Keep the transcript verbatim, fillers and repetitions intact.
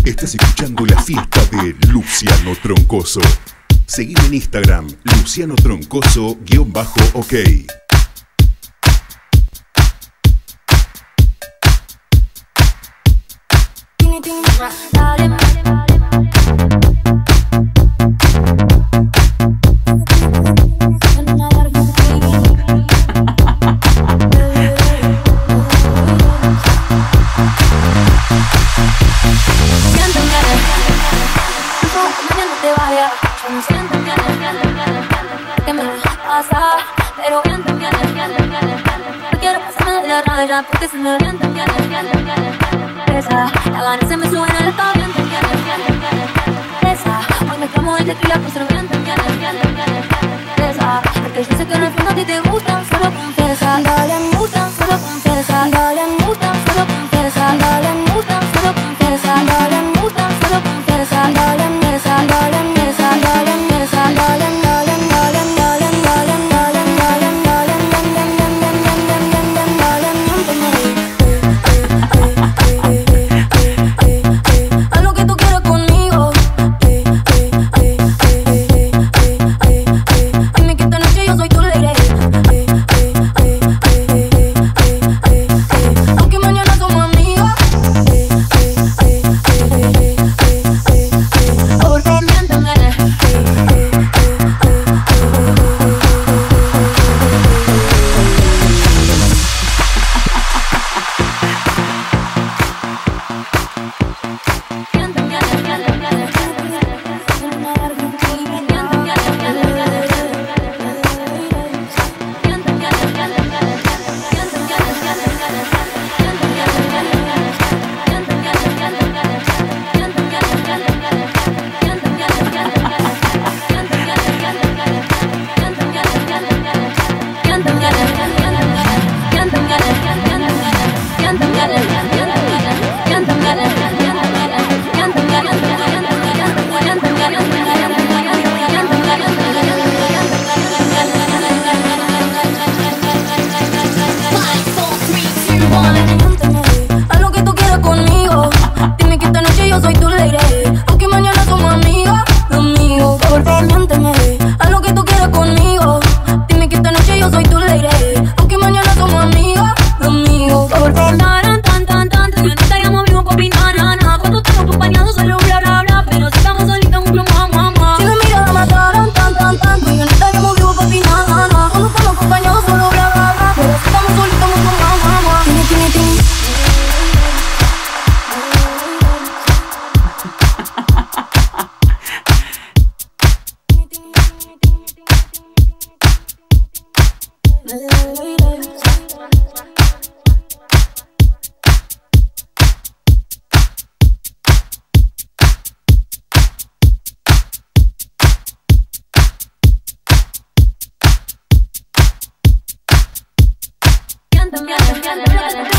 Estás escuchando la fiesta de Luciano Troncoso. Seguime en Instagram, Luciano Troncoso guión bajo ok. Pero viento viene, viene, viene, no quiero pasarme de la raya porque se me viene, viene, viene, viene. Esa, la gana se me sube en el estado, viento viene, viene, viene. Esa, hoy me tomo el tequila por ser viento viene, viene, viene. Esa, porque yo sé que en el fondo a ti te gustan, solo confiesa. Dale, me gustan, solo confiesa. Dale, me gustan, solo confiesa. Dale, me gustan, solo confiesa. Dale, me gustan, solo confiesa. Dale, mesa, dale, mesa, dale, mesa, dale, dale, dale, dale, dale. Haz lo que tú quieras conmigo, dime que esta noche yo soy tu lady, aunque mañana somos amigos, amigos. Por favor, miénteme. Haz lo que tú quieras conmigo, dime que esta noche yo soy tu lady, aunque mañana somos amigos, amigos. Por favor, tan tan tan tan, tú no estaríamos vivos por opinar, nada. Cuando estamos acompañados solo bla bla bla, pero si estamos solitos un plomo, mamá. Si me miras la mataron, tan tan tan, tú y yo no estaríamos vivos por opinar, nada. Cuando estamos acompañados solo bla bla bla, pero si estamos solitos un plomo, mamá. Tiene, tiene, tiene. Canta, canta, canta, canta.